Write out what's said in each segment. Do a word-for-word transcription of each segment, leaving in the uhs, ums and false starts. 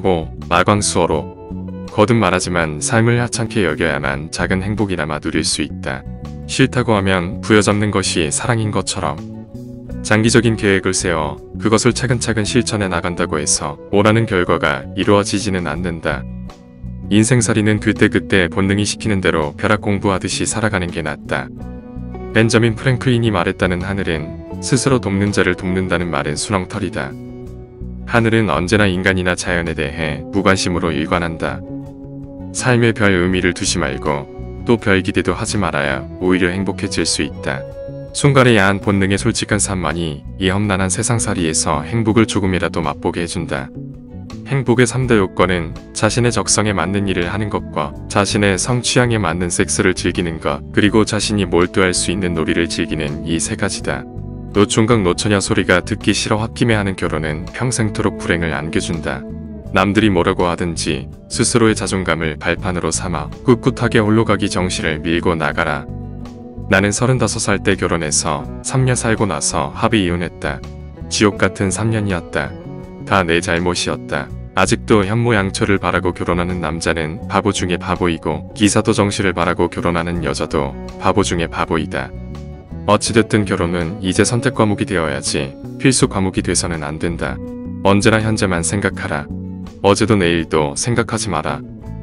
호, 마광수어로. 거듭 말하지만 삶을 하찮게 여겨야만 작은 행복이나마 누릴 수 있다. 싫다고 하면 부여잡는 것이 사랑인 것처럼. 장기적인 계획을 세워 그것을 차근차근 실천해 나간다고 해서 원하는 결과가 이루어지지는 않는다. 인생살이는 그때그때 본능이 시키는 대로 벼락 공부하듯이 살아가는 게 낫다. 벤저민 프랭클린이 말했다는 하늘은 스스로 돕는 자를 돕는다는 말은 수렁털이다. 하늘은 언제나 인간이나 자연에 대해 무관심으로 일관한다. 삶에 별 의미를 두지 말고 또 별 기대도 하지 말아야 오히려 행복해질 수 있다. 순간의 야한 본능의 솔직한 삶만이 이 험난한 세상살이에서 행복을 조금이라도 맛보게 해준다. 행복의 삼 대 요건은 자신의 적성에 맞는 일을 하는 것과 자신의 성취향에 맞는 섹스를 즐기는 것, 그리고 자신이 몰두할 수 있는 놀이를 즐기는 이 세 가지다. 노총각 노처녀 소리가 듣기 싫어 홧김에하는 결혼은 평생토록 불행을 안겨준다. 남들이 뭐라고 하든지 스스로의 자존감을 발판으로 삼아 꿋꿋하게 홀로가기 정신을 밀고 나가라. 나는 서른다섯 살 때 결혼해서 삼 년 살고 나서 합의 이혼했다. 지옥 같은 삼 년이었다. 다 내 잘못이었다. 아직도 현모양처를 바라고 결혼하는 남자는 바보 중에 바보이고 기사도 정시를 바라고 결혼하는 여자도 바보 중에 바보이다. 어찌됐든 결혼은 이제 선택 과목이 되어야지 필수 과목이 돼서는 안 된다. 언제나 현재만 생각하라. 어제도 내일도 생각하지 마라.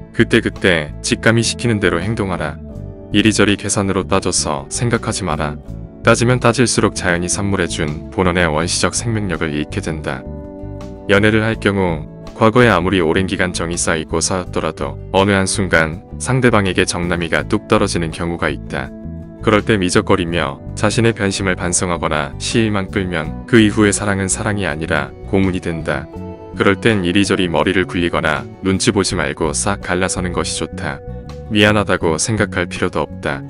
그때그때 직감이 시키는 대로 행동하라. 이리저리 계산으로 따져서 생각하지 마라. 따지면 따질수록 자연이 선물해준 본원의 원시적 생명력을 잃게 된다. 연애를 할 경우 과거에 아무리 오랜 기간 정이 쌓이고 쌓였더라도 어느 한순간 상대방에게 정남이가 뚝 떨어지는 경우가 있다. 그럴 때 미적거리며 자신의 변심을 반성하거나 시일만 끌면 그 이후의 사랑은 사랑이 아니라 고문이 된다. 그럴 땐 이리저리 머리를 굴리거나 눈치 보지 말고 싹 갈라서는 것이 좋다. 미안하다고 생각할 필요도 없다.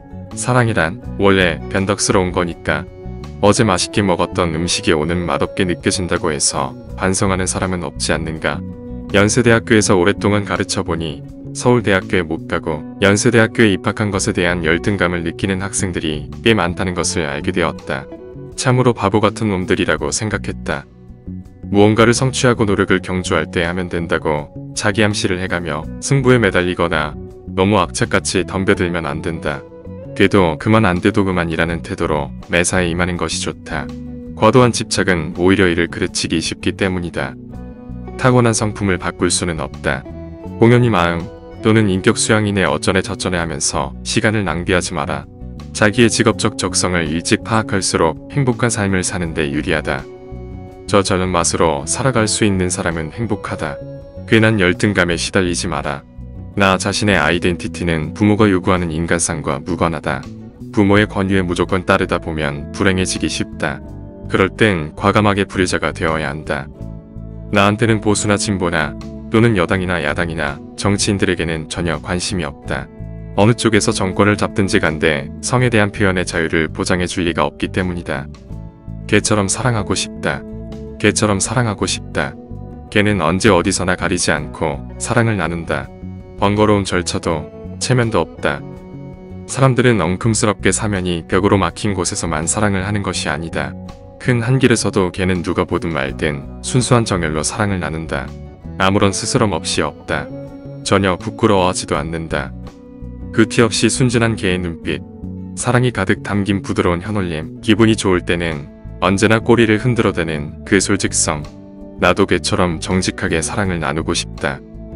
사랑이란 원래 변덕스러운 거니까. 어제 맛있게 먹었던 음식이 오늘 맛없게 느껴진다고 해서 반성하는 사람은 없지 않는가. 연세대학교에서 오랫동안 가르쳐보니 서울대학교에 못 가고 연세대학교에 입학한 것에 대한 열등감을 느끼는 학생들이 꽤 많다는 것을 알게 되었다. 참으로 바보 같은 놈들이라고 생각했다. 무언가를 성취하고 노력을 경주할 때 하면 된다고 자기 암시를 해가며 승부에 매달리거나 너무 악착같이 덤벼들면 안 된다. 돼도 그만 안 돼도 그만이라는 태도로 매사에 임하는 것이 좋다. 과도한 집착은 오히려 이를 그르치기 쉽기 때문이다. 타고난 성품을 바꿀 수는 없다. 공연히 마음 또는 인격 수양이네 어쩌네 저쩌네 하면서 시간을 낭비하지 마라. 자기의 직업적 적성을 일찍 파악할수록 행복한 삶을 사는데 유리하다. 저 저런 맛으로 살아갈 수 있는 사람은 행복하다. 괜한 열등감에 시달리지 마라. 나 자신의 아이덴티티는 부모가 요구하는 인간상과 무관하다. 부모의 권유에 무조건 따르다 보면 불행해지기 쉽다. 그럴 땐 과감하게 불효자가 되어야 한다. 나한테는 보수나 진보나 또는 여당이나 야당이나 정치인들에게는 전혀 관심이 없다. 어느 쪽에서 정권을 잡든지 간데 성에 대한 표현의 자유를 보장해 줄 리가 없기 때문이다. 개처럼 사랑하고 싶다. 개처럼 사랑하고 싶다. 개는 언제 어디서나 가리지 않고 사랑을 나눈다. 번거로운 절차도 체면도 없다. 사람들은 엉큼스럽게 사면이 벽으로 막힌 곳에서만 사랑을 하는 것이 아니다. 큰 한 길에서도 개는 누가 보든 말든 순수한 정열로 사랑을 나눈다. 아무런 스스럼 없이 없다. 전혀 부끄러워하지도 않는다. 그 티 없이 순진한 개의 눈빛, 사랑이 가득 담긴 부드러운 혀놀림, 기분이 좋을 때는 언제나 꼬리를 흔들어대는 그 솔직성. 나도 개처럼 정직하게 사랑을 나누고 싶다.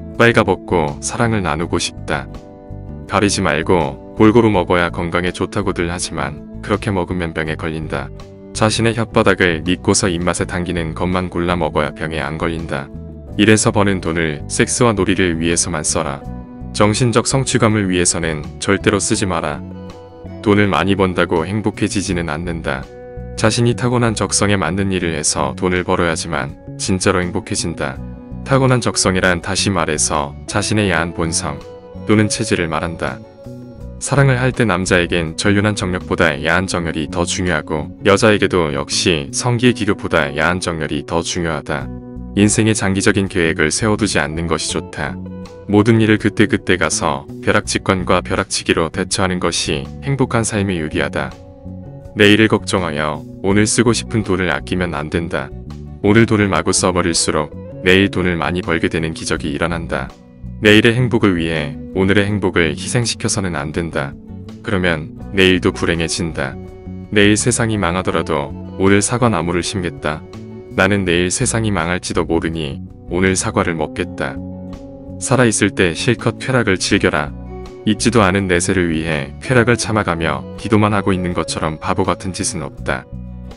빨가벗고 사랑을 나누고 싶다. 가리지 말고 골고루 먹어야 건강에 좋다고들 하지만 그렇게 먹으면 병에 걸린다. 자신의 혓바닥을 믿고서 입맛에 당기는 것만 골라 먹어야 병에 안 걸린다. 일해서 버는 돈을 섹스와 놀이를 위해서만 써라. 정신적 성취감을 위해서는 절대로 쓰지 마라. 돈을 많이 번다고 행복해지지는 않는다. 자신이 타고난 적성에 맞는 일을 해서 돈을 벌어야지만 진짜로 행복해진다. 타고난 적성이란 다시 말해서 자신의 야한 본성 또는 체질을 말한다. 사랑을 할 때 남자에겐 전륜한 정력보다 야한 정열이 더 중요하고 여자에게도 역시 성기의 기교보다 야한 정열이 더 중요하다. 인생의 장기적인 계획을 세워두지 않는 것이 좋다. 모든 일을 그때그때 가서 벼락직관과 벼락치기로 대처하는 것이 행복한 삶에 유리하다. 내일을 걱정하여 오늘 쓰고 싶은 돈을 아끼면 안 된다. 오늘 돈을 마구 써버릴수록 내일 돈을 많이 벌게 되는 기적이 일어난다. 내일의 행복을 위해 오늘의 행복을 희생시켜서는 안 된다. 그러면 내일도 불행해진다. 내일 세상이 망하더라도 오늘 사과나무를 심겠다. 나는 내일 세상이 망할지도 모르니 오늘 사과를 먹겠다. 살아있을 때 실컷 쾌락을 즐겨라. 있지도 않은 내세를 위해 쾌락을 참아가며 기도만 하고 있는 것처럼 바보 같은 짓은 없다.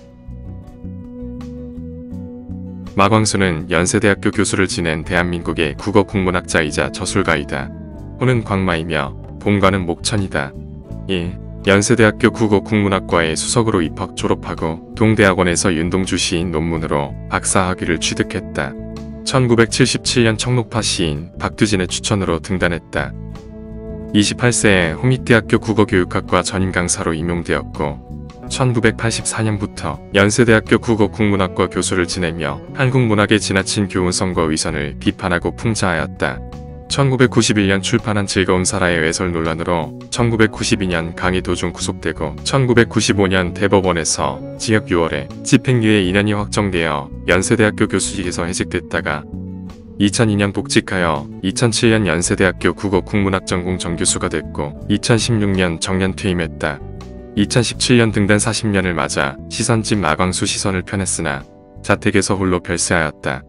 마광수는 연세대학교 교수를 지낸 대한민국의 국어 국문학자이자 저술가이다. 호는 광마이며 본가는 목천이다. 일. 연세대학교 국어 국문학과에 수석으로 입학 졸업하고 동대학원에서 윤동주 시인 논문으로 박사학위를 취득했다. 천구백칠십칠 년 청록파 시인 박두진의 추천으로 등단했다. 이십팔 세에 홍익대학교 국어교육학과 전임 강사로 임용되었고 천구백팔십사 년부터 연세대학교 국어국문학과 교수를 지내며 한국문학의 지나친 교훈성과 위선을 비판하고 풍자하였다. 천구백구십일 년 출판한 즐거운 사라의 외설 논란으로 천구백구십이 년 강의 도중 구속되고 천구백구십오 년 대법원에서 징역 유 월에 집행유예 이 년이 확정되어 연세대학교 교수직에서 해직됐다가 이천이 년 복직하여 이천칠 년 연세대학교 국어국문학 전공 정교수가 됐고 이천십육 년 정년 퇴임했다. 이천십칠 년 등단 사십 년을 맞아 시선집 마광수 시선을 펴냈으나 자택에서 홀로 별세하였다.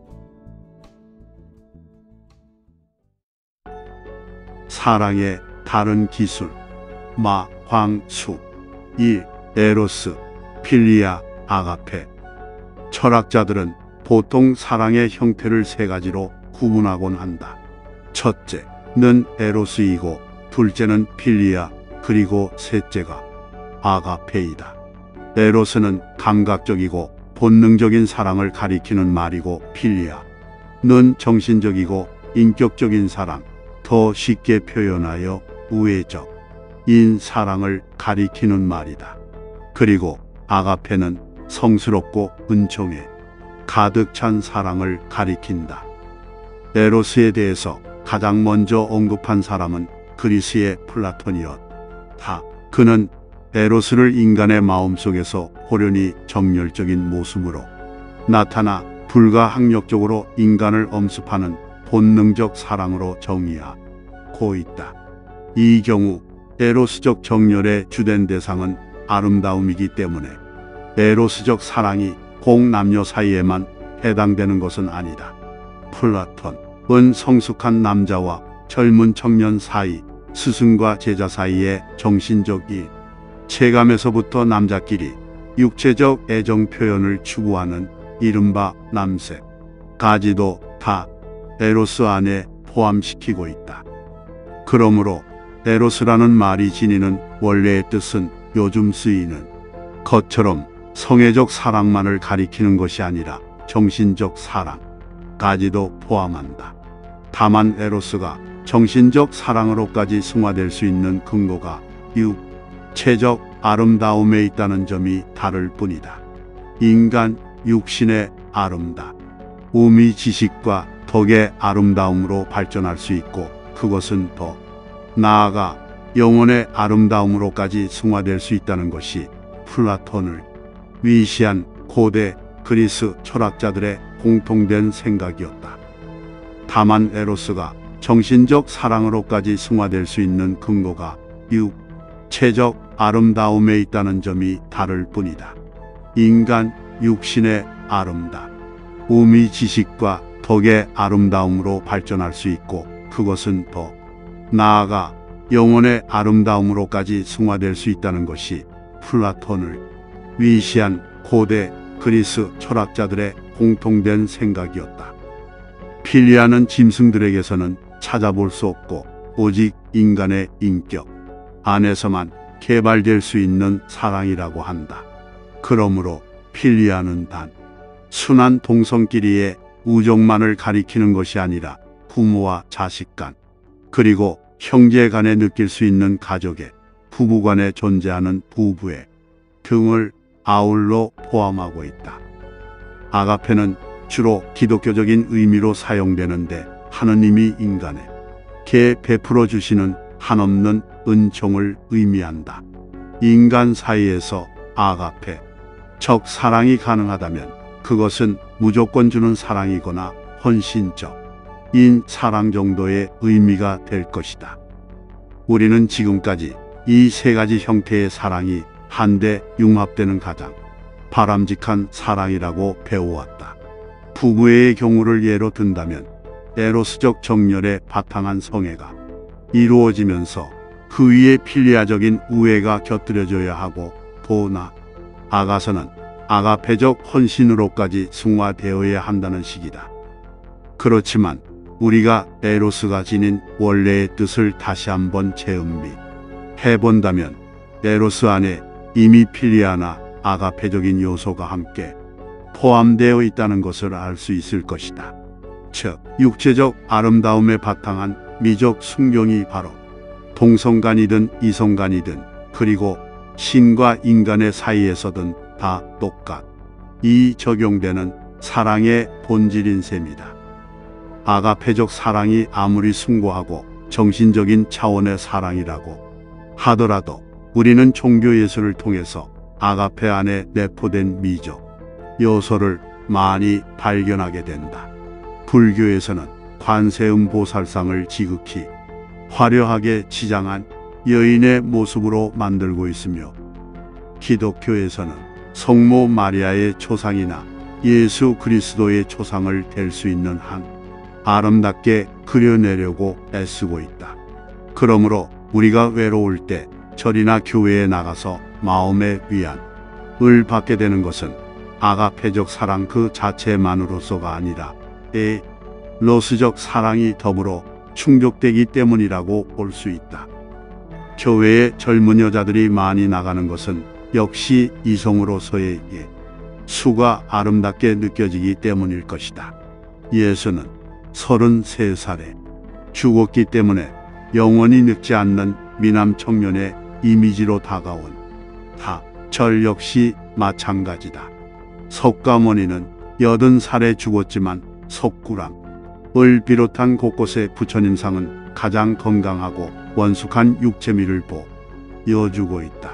사랑의 다른 기술 마광수 일. 에로스, 필리아, 아가페. 철학자들은 보통 사랑의 형태를 세 가지로 구분하곤 한다. 첫째는 에로스이고 둘째는 필리아 그리고 셋째가 아가페이다. 에로스는 감각적이고 본능적인 사랑을 가리키는 말이고 필리아는 정신적이고 인격적인 사랑, 더 쉽게 표현하여 우애적인 사랑을 가리키는 말이다. 그리고 아가페는 성스럽고 은총에 가득 찬 사랑을 가리킨다. 에로스에 대해서 가장 먼저 언급한 사람은 그리스의 플라톤이었다. 그는 에로스를 인간의 마음속에서 호련히 정열적인 모습으로 나타나 불가항력적으로 인간을 엄습하는 본능적 사랑으로 정의하고 있다. 이 경우 에로스적 정열의 주된 대상은 아름다움이기 때문에 에로스적 사랑이 공남녀 사이에만 해당되는 것은 아니다. 플라톤은 성숙한 남자와 젊은 청년 사이, 스승과 제자 사이의 정신적 일, 체감에서부터 남자끼리 육체적 애정 표현을 추구하는 이른바 남색까지도 다 에로스 안에 포함시키고 있다. 그러므로 에로스라는 말이 지니는 원래의 뜻은 요즘 쓰이는 것처럼 성애적 사랑만을 가리키는 것이 아니라 정신적 사랑까지도 포함한다. 다만 에로스가 정신적 사랑으로까지 승화될 수 있는 근거가 육체적 아름다움에 있다는 점이 다를 뿐이다. 인간 육신의 아름다움이 지식과 덕의 아름다움으로 발전할 수 있고 그것은 더 나아가 영혼의 아름다움으로까지 승화될 수 있다는 것이 플라톤을 위시한 고대 그리스 철학자들의 공통된 생각이었다. 다만 에로스가 정신적 사랑으로까지 승화될 수 있는 근거가 육체적 아름다움에 있다는 점이 다를 뿐이다. 인간 육신의 아름다움이 지식과 덕의 아름다움으로 발전할 수 있고 그것은 더 나아가 영혼의 아름다움으로까지 승화될 수 있다는 것이 플라톤을 위시한 고대 그리스 철학자들의 공통된 생각이었다. 필리아는 짐승들에게서는 찾아볼 수 없고 오직 인간의 인격 안에서만 개발될 수 있는 사랑이라고 한다. 그러므로 필리아는 단 순한 동성끼리의 우정만을 가리키는 것이 아니라 부모와 자식 간 그리고 형제 간에 느낄 수 있는 가족의 부부 간에 존재하는 부부의 등을 아울러 포함하고 있다. 아가페는 주로 기독교적인 의미로 사용되는데 하느님이 인간에게 베풀어 주시는 한없는 은총을 의미한다. 인간 사이에서 아가페, 적 사랑이 가능하다면 그것은 무조건 주는 사랑이거나 헌신적인 사랑 정도의 의미가 될 것이다. 우리는 지금까지 이 세 가지 형태의 사랑이 한데 융합되는 가장 바람직한 사랑이라고 배워왔다. 부부의 경우를 예로 든다면 에로스적 정열에 바탕한 성애가 이루어지면서 그 위에 필리아적인 우애가 곁들여져야 하고, 보나 아가서는 아가페적 헌신으로까지 승화되어야 한다는 식이다. 그렇지만 우리가 에로스가 지닌 원래의 뜻을 다시 한번 재음미 해본다면 에로스 안에 이미 필리아나 아가페적인 요소가 함께 포함되어 있다는 것을 알 수 있을 것이다. 즉, 육체적 아름다움에 바탕한 미적 순경이 바로 동성간이든 이성간이든 그리고 신과 인간의 사이에서든 다 똑같이 적용되는 사랑의 본질인 셈이다. 아가페적 사랑이 아무리 숭고하고 정신적인 차원의 사랑이라고 하더라도 우리는 종교 예술을 통해서 아가페 안에 내포된 미적 요소를 많이 발견하게 된다. 불교에서는 관세음 보살상을 지극히 화려하게 치장한 여인의 모습으로 만들고 있으며, 기독교에서는 성모 마리아의 초상이나 예수 그리스도의 초상을 댈 수 있는 한 아름답게 그려내려고 애쓰고 있다. 그러므로 우리가 외로울 때 절이나 교회에 나가서 마음의 위안을 받게 되는 것은 아가페적 사랑 그 자체만으로서가 아니라 에로스적 사랑이 더불어 충족되기 때문이라고 볼 수 있다. 교회에 젊은 여자들이 많이 나가는 것은 역시 이성으로서의 예수가 아름답게 느껴지기 때문일 것이다. 예수는 서른세 살에 죽었기 때문에 영원히 늙지 않는 미남 청년의 이미지로 다가온 다 절 역시 마찬가지다. 석가모니는 여든 살에 죽었지만 석굴암을 비롯한 곳곳의 부처님상은 가장 건강하고 원숙한 육체미를 보여주고 있다.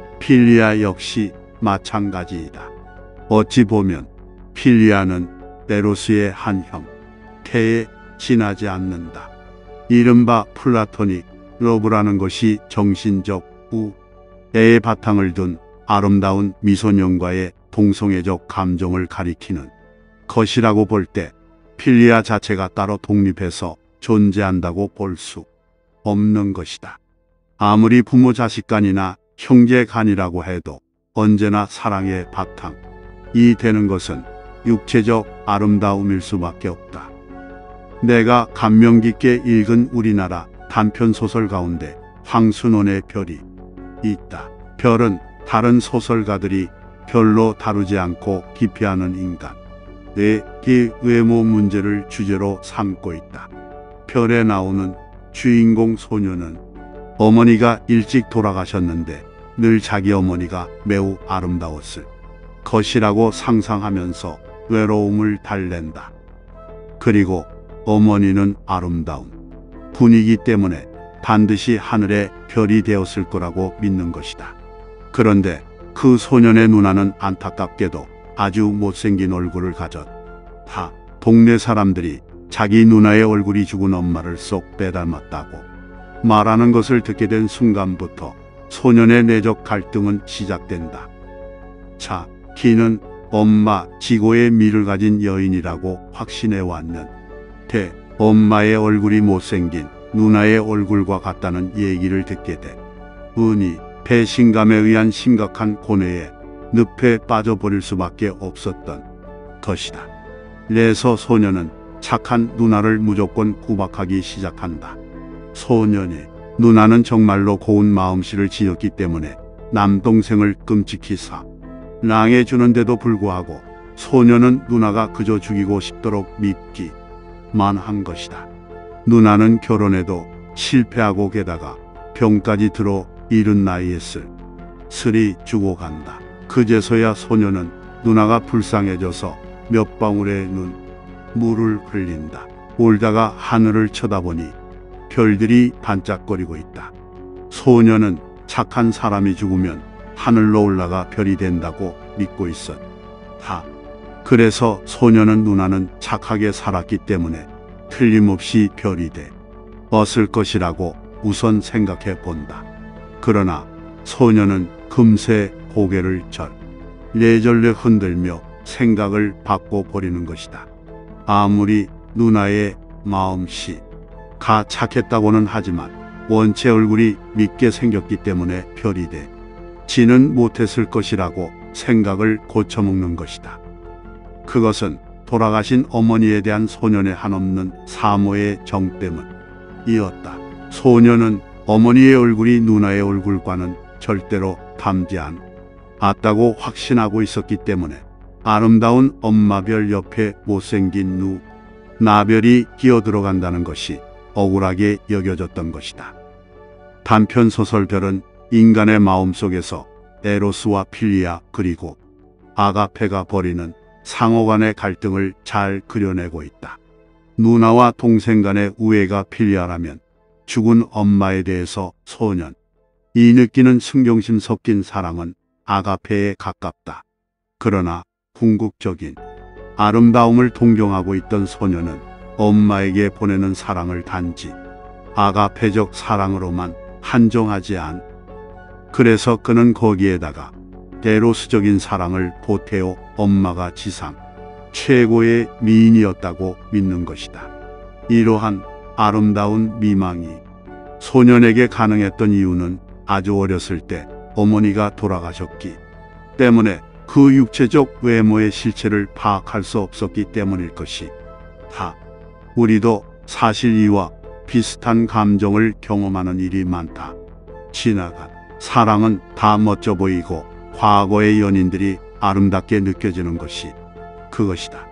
필리아 역시 마찬가지이다. 어찌 보면 필리아는 에로스의 한 형태에 지나지 않는다. 이른바 플라토닉 러브라는 것이 정신적 우애의 바탕을 둔 아름다운 미소년과의 동성애적 감정을 가리키는 것이라고 볼 때 필리아 자체가 따로 독립해서 존재한다고 볼 수 없는 것이다. 아무리 부모 자식 간이나 형제 간이라고 해도 언제나 사랑의 바탕이 되는 것은 육체적 아름다움일 수밖에 없다. 내가 감명 깊게 읽은 우리나라 단편소설 가운데 황순원의 별이 있다. 별은 다른 소설가들이 별로 다루지 않고 기피하는 인간의 외모 문제를 주제로 삼고 있다. 별에 나오는 주인공 소녀는 어머니가 일찍 돌아가셨는데 늘 자기 어머니가 매우 아름다웠을 것이라고 상상하면서 외로움을 달랜다. 그리고 어머니는 아름다운 분이기 때문에 반드시 하늘의 별이 되었을 거라고 믿는 것이다. 그런데 그 소년의 누나는 안타깝게도 아주 못생긴 얼굴을 가졌다. 동네 사람들이 자기 누나의 얼굴이 죽은 엄마를 쏙 빼닮았다고 말하는 것을 듣게 된 순간부터 소년의 내적 갈등은 시작된다. 자, 기는 엄마 지고의 미를 가진 여인이라고 확신해 왔는데 엄마의 얼굴이 못생긴 누나의 얼굴과 같다는 얘기를 듣게 돼 은희 배신감에 의한 심각한 고뇌에 늪에 빠져버릴 수밖에 없었던 것이다. 그래서 소녀는 착한 누나를 무조건 구박하기 시작한다. 소년이 누나는 정말로 고운 마음씨를 지었기 때문에 남동생을 끔찍히 사랑해주는데도 불구하고 소녀는 누나가 그저 죽이고 싶도록 밉기만 한 것이다. 누나는 결혼에도 실패하고 게다가 병까지 들어 이른 나이에 쓸쓸히 죽어간다. 그제서야 소녀는 누나가 불쌍해져서 몇 방울의 눈물을 흘린다. 울다가 하늘을 쳐다보니 별들이 반짝거리고 있다. 소녀는 착한 사람이 죽으면 하늘로 올라가 별이 된다고 믿고 있었다. 그래서 소녀는 누나는 착하게 살았기 때문에 틀림없이 별이 돼 얻을 것이라고 우선 생각해 본다. 그러나 소녀는 금세 고개를 절 레절레 흔들며 생각을 바꿔버리는 것이다. 아무리 누나의 마음씨 가 착했다고는 하지만 원체 얼굴이 밉게 생겼기 때문에 별이 돼 지는 못했을 것이라고 생각을 고쳐먹는 것이다. 그것은 돌아가신 어머니에 대한 소년의 한없는 사모의 정 때문이었다. 소년은 어머니의 얼굴이 누나의 얼굴과는 절대로 닮지 않았다고 확신하고 있었기 때문에 아름다운 엄마별 옆에 못생긴 누 나별이 끼어들어간다는 것이 억울하게 여겨졌던 것이다. 단편 소설별은 인간의 마음속에서 에로스와 필리아 그리고 아가페가 벌이는 상호 간의 갈등을 잘 그려내고 있다. 누나와 동생 간의 우애가 필리아라면 죽은 엄마에 대해서 소년 이 느끼는 순경심 섞인 사랑은 아가페에 가깝다. 그러나 궁극적인 아름다움을 동경하고 있던 소녀는 엄마에게 보내는 사랑을 단지 아가페적 사랑으로만 한정하지 않. 그래서 그는 거기에다가 에로스적인 사랑을 보태어 엄마가 지상 최고의 미인이었다고 믿는 것이다. 이러한 아름다운 미망이 소년에게 가능했던 이유는 아주 어렸을 때 어머니가 돌아가셨기 때문에 그 육체적 외모의 실체를 파악할 수 없었기 때문일 것이다. 우리도 사실 이와 비슷한 감정을 경험하는 일이 많다. 지나간 사랑은 다 멋져 보이고 과거의 연인들이 아름답게 느껴지는 것이 그것이다.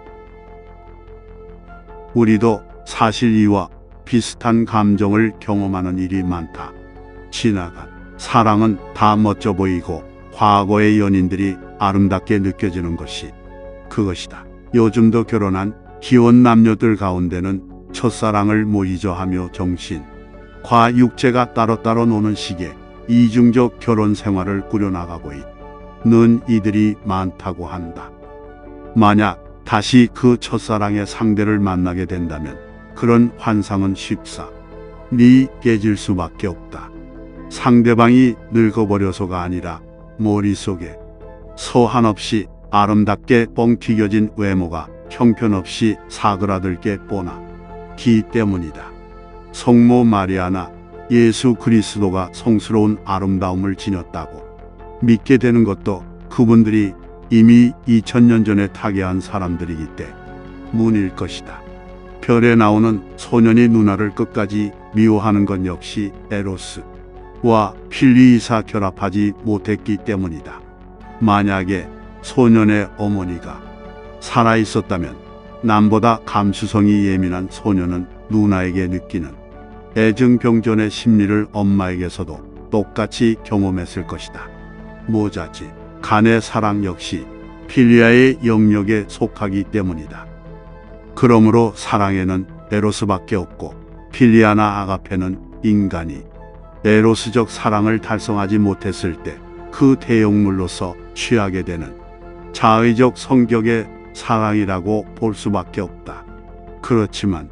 우리도 사실 이와 비슷한 감정을 경험하는 일이 많다. 지나간 사랑은 다 멋져 보이고 과거의 연인들이 아름답게 느껴지는 것이 그것이다. 요즘도 결혼한 기혼 남녀들 가운데는 첫사랑을 모의저하며 정신과 육체가 따로따로 노는 식의 이중적 결혼 생활을 꾸려나가고 있는 이들이 많다고 한다. 만약 다시 그 첫사랑의 상대를 만나게 된다면 그런 환상은 쉽사리 깨질 수밖에 없다. 상대방이 늙어버려서가 아니라 머릿속에 서 한없이 아름답게 뻥튀겨진 외모가 형편없이 사그라들게 뻔하기 때문이다. 성모 마리아나 예수 그리스도가 성스러운 아름다움을 지녔다고 믿게 되는 것도 그분들이 이미 이천 년 전에 타계한 사람들이기 때문일 것이다. 별에 나오는 소년이 누나를 끝까지 미워하는 건 역시 에로스와 필리이사 결합하지 못했기 때문이다. 만약에 소년의 어머니가 살아있었다면 남보다 감수성이 예민한 소년은 누나에게 느끼는 애증병전의 심리를 엄마에게서도 똑같이 경험했을 것이다. 모자지 간의 사랑 역시 필리아의 영역에 속하기 때문이다. 그러므로 사랑에는 에로스밖에 없고 필리아나 아가페는 인간이 에로스적 사랑을 달성하지 못했을 때 그 대용물로서 취하게 되는 자의적 성격의 사랑이라고 볼 수밖에 없다. 그렇지만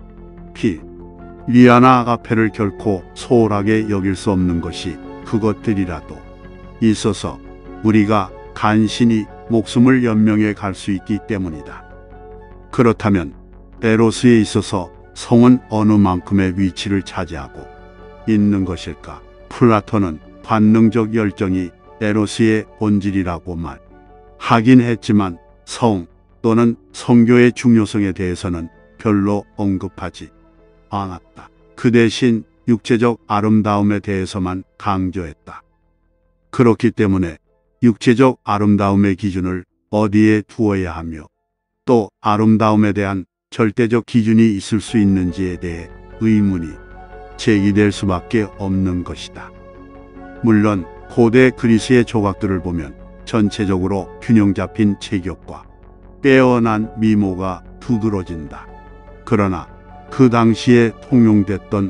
필리아나 아가페를 결코 소홀하게 여길 수 없는 것이 그것들이라도 있어서 우리가 간신히 목숨을 연명해 갈 수 있기 때문이다. 그렇다면 에로스에 있어서 성은 어느 만큼의 위치를 차지하고 있는 것일까? 플라톤은 관능적 열정이 에로스의 본질이라고 말하긴 했지만 성 또는 성교의 중요성에 대해서는 별로 언급하지 않았다. 그 대신 육체적 아름다움에 대해서만 강조했다. 그렇기 때문에 육체적 아름다움의 기준을 어디에 두어야 하며 또 아름다움에 대한 절대적 기준이 있을 수 있는지에 대해 의문이 제기될 수밖에 없는 것이다. 물론 고대 그리스의 조각들을 보면 전체적으로 균형 잡힌 체격과 빼어난 미모가 두드러진다. 그러나 그 당시에 통용됐던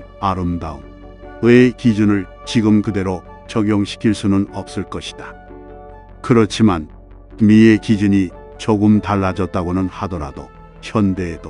아름다움의 기준을 지금 그대로 적용시킬 수는 없을 것이다. 그렇지만 미의 기준이 조금 달라졌다고는 하더라도 현대에도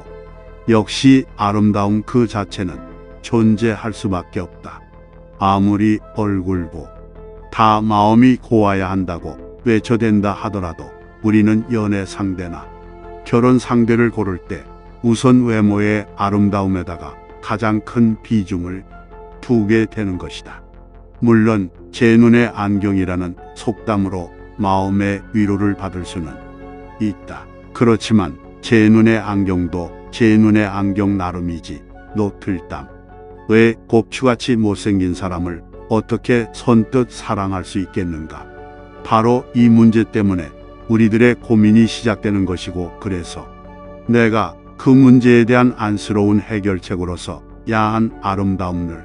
역시 아름다움 그 자체는 존재할 수밖에 없다. 아무리 얼굴보 다 마음이 고와야 한다고 외쳐댄다 하더라도 우리는 연애 상대나 결혼 상대를 고를 때 우선 외모의 아름다움에다가 가장 큰 비중을 두게 되는 것이다. 물론 제 눈의 안경이라는 속담으로 마음의 위로를 받을 수는 있다. 그렇지만 제 눈의 안경도 제 눈의 안경 나름이지 노틀담. 왜 곱추같이 못생긴 사람을 어떻게 선뜻 사랑할 수 있겠는가? 바로 이 문제 때문에 우리들의 고민이 시작되는 것이고, 그래서 내가 그 문제에 대한 안쓰러운 해결책으로서 야한 아름다움을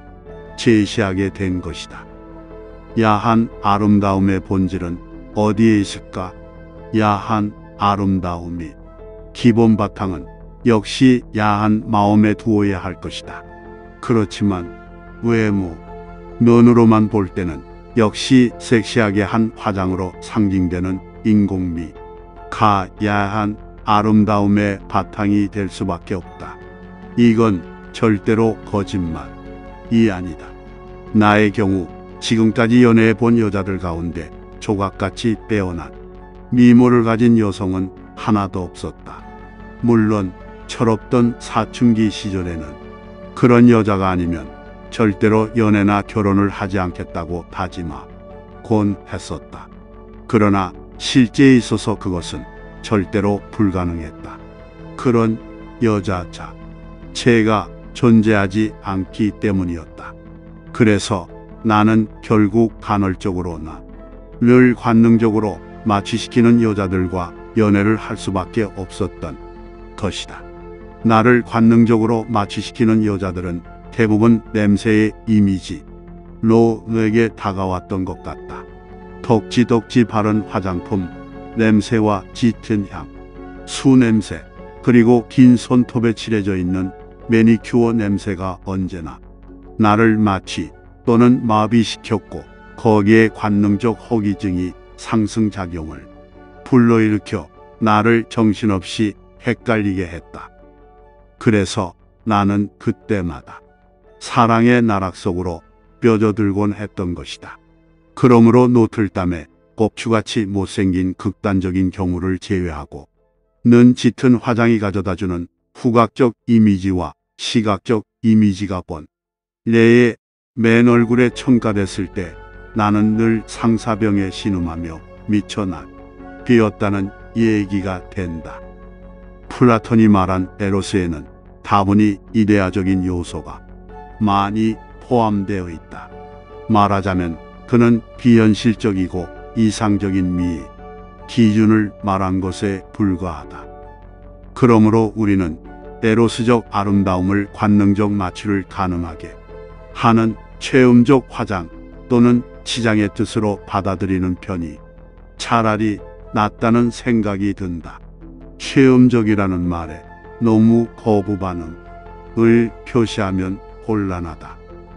제시하게 된 것이다. 야한 아름다움의 본질은 어디에 있을까? 야한 아름다움이 기본 바탕은 역시 야한 마음에 두어야 할 것이다. 그렇지만 외모, 눈으로만 볼 때는 역시 섹시하게 한 화장으로 상징되는 인공미, 가 야한 아름다움의 바탕이 될 수밖에 없다. 이건 절대로 거짓말이 아니다. 나의 경우 지금까지 연애해 본 여자들 가운데 조각같이 빼어난 미모를 가진 여성은 하나도 없었다. 물론 철없던 사춘기 시절에는 그런 여자가 아니면 절대로 연애나 결혼을 하지 않겠다고 다짐하곤 했었다. 그러나 실제에 있어서 그것은 절대로 불가능했다. 그런 여자 자체가 존재하지 않기 때문이었다. 그래서 나는 결국 간헐적으로나 늘 관능적으로 마취시키는 여자들과 연애를 할 수밖에 없었던 것이다. 나를 관능적으로 마취시키는 여자들은 대부분 냄새의 이미지로 내게 다가왔던 것 같다. 덕지덕지 바른 화장품, 냄새와 짙은 향, 수 냄새, 그리고 긴 손톱에 칠해져 있는 매니큐어 냄새가 언제나 나를 마취 또는 마비시켰고, 거기에 관능적 허기증이 상승작용을 불러일으켜 나를 정신없이 헷갈리게 했다. 그래서 나는 그때마다 사랑의 나락 속으로 뼈저들곤 했던 것이다. 그러므로 노틀담에 곱추같이 못생긴 극단적인 경우를 제외하고 는 짙은 화장이 가져다주는 후각적 이미지와 시각적 이미지가 본 내의 맨 얼굴에 첨가됐을 때 나는 늘 상사병에 신음하며 미쳐난 비었다는 얘기가 된다. 플라톤이 말한 에로스에는 다분히 이데아적인 요소가 많이 포함되어 있다. 말하자면 그는 비현실적이고 이상적인 미의 기준을 말한 것에 불과하다. 그러므로 우리는 에로스적 아름다움을 관능적 마취를 가능하게 하는 체험적 화장 또는 치장의 뜻으로 받아들이는 편이 차라리 낫다는 생각이 든다. 체험적이라는 말에 너무 거부 반응을 표시하면 곤란하다.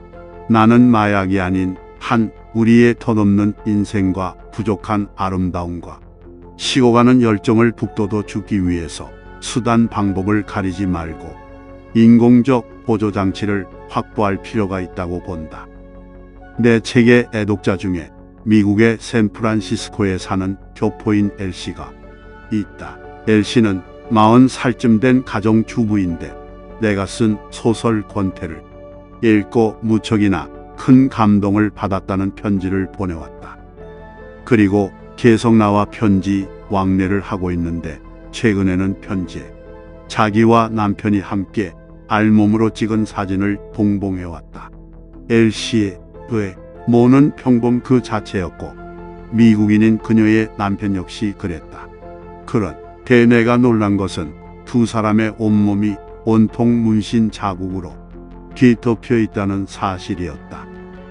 나는 마약이 아닌 한 우리의 덧없는 인생과 부족한 아름다움과 식어가는 열정을 북돋워 주기 위해서 수단 방법을 가리지 말고 인공적 보조장치를 확보할 필요가 있다고 본다. 내 책의 애독자 중에 미국의 샌프란시스코에 사는 교포인 엘씨가 있다. 엘씨는 마흔 살쯤 된 가정주부인데 내가 쓴 소설 권태를 읽고 무척이나 큰 감동을 받았다는 편지를 보내왔다. 그리고 계속 나와 편지 왕래를 하고 있는데 최근에는 편지에 자기와 남편이 함께 알몸으로 찍은 사진을 동봉해왔다. 엘씨의 외모는 평범 그 자체였고 미국인인 그녀의 남편 역시 그랬다. 그런데 내가 놀란 것은 두 사람의 온몸이 온통 문신 자국으로 뒤덮여 있다는 사실이었다.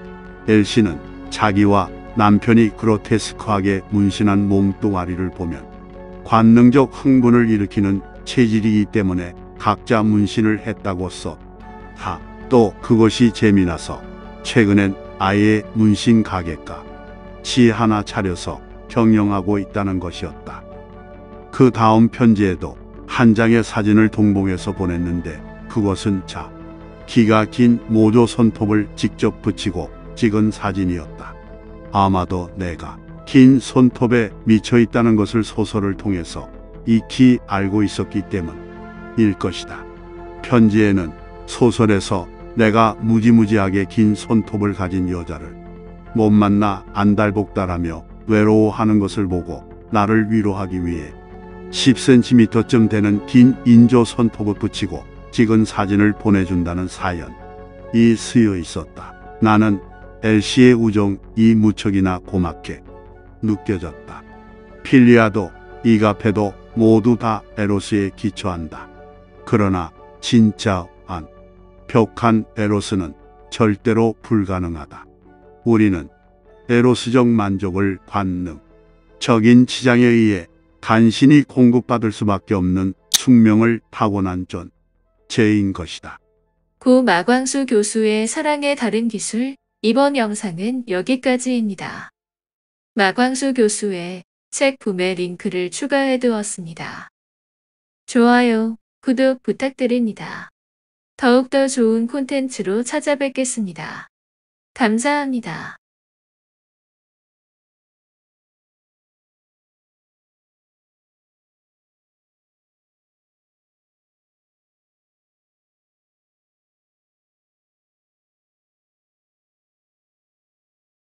엘씨는 자기와 남편이 그로테스크하게 문신한 몸뚱아리를 보면 관능적 흥분을 일으키는 체질이기 때문에 각자 문신을 했다고 썼다. 또 그것이 재미나서 최근엔 아예 문신 가게가 지 하나 차려서 경영하고 있다는 것이었다. 그 다음 편지에도 한 장의 사진을 동봉해서 보냈는데 그것은 자, 기가 긴 모조 손톱을 직접 붙이고 찍은 사진이었다. 아마도 내가 긴 손톱에 미쳐 있다는 것을 소설을 통해서 익히 알고 있었기 때문일 것이다. 편지에는 소설에서 내가 무지무지하게 긴 손톱을 가진 여자를 못 만나 안달복달하며 외로워하는 것을 보고 나를 위로하기 위해 십 센티미터쯤 되는 긴 인조 손톱을 붙이고 찍은 사진을 보내준다는 사연이 쓰여 있었다. 나는 엘시의 우정이 무척이나 고맙게 느껴졌다. 필리아도 이가페도 모두 다 에로스에 기초한다. 그러나 진짜 완벽한 에로스는 절대로 불가능하다. 우리는 에로스적 만족을 관능적인 치장에 의해 간신히 공급받을 수밖에 없는 숙명을 타고난 존재인 것이다. 고 마광수 교수의 사랑의 다른 기술, 이번 영상은 여기까지입니다. 마광수 교수의 책 구매 링크를 추가해 두었습니다. 좋아요, 구독 부탁드립니다. 더욱더 좋은 콘텐츠로 찾아뵙겠습니다. 감사합니다.